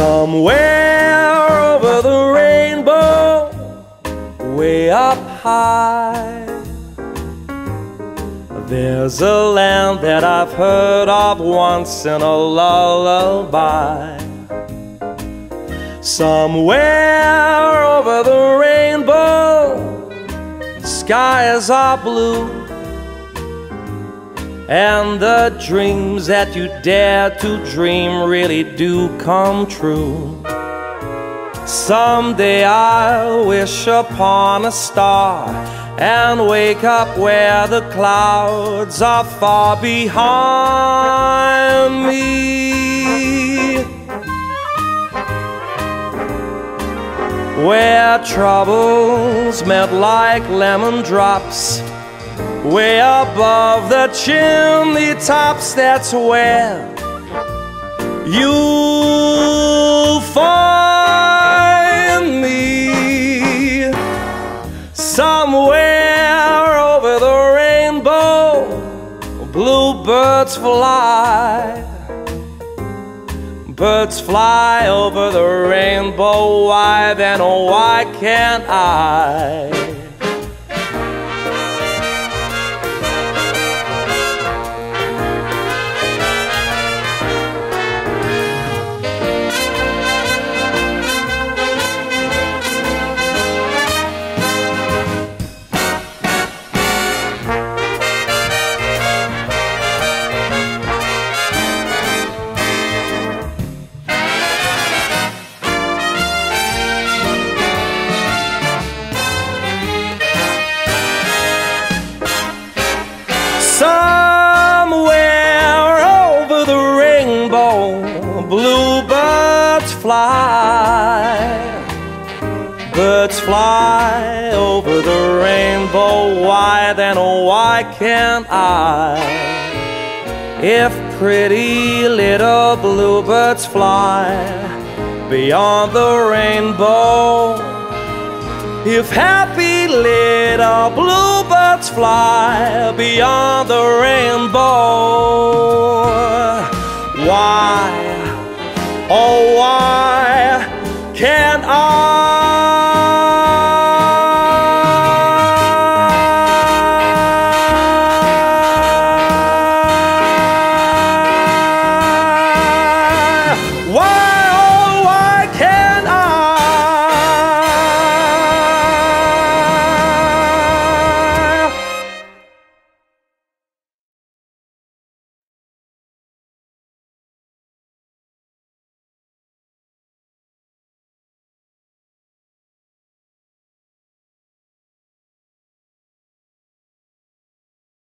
Somewhere over the rainbow, way up high, there's a land that I've heard of once in a lullaby. Somewhere over the rainbow, skies are blue, and the dreams that you dare to dream really do come true. Someday I'll wish upon a star and wake up where the clouds are far behind me, where troubles melt like lemon drops way above the chimney tops. That's where you'll find me. Somewhere over the rainbow, bluebirds fly. Birds fly over the rainbow. Why then, oh, why can't I? Somewhere over the rainbow, bluebirds fly. Birds fly over the rainbow. Why then, oh, why can't I? If pretty little bluebirds fly beyond the rainbow, if happy little bluebirds fly beyond the rainbow, why, oh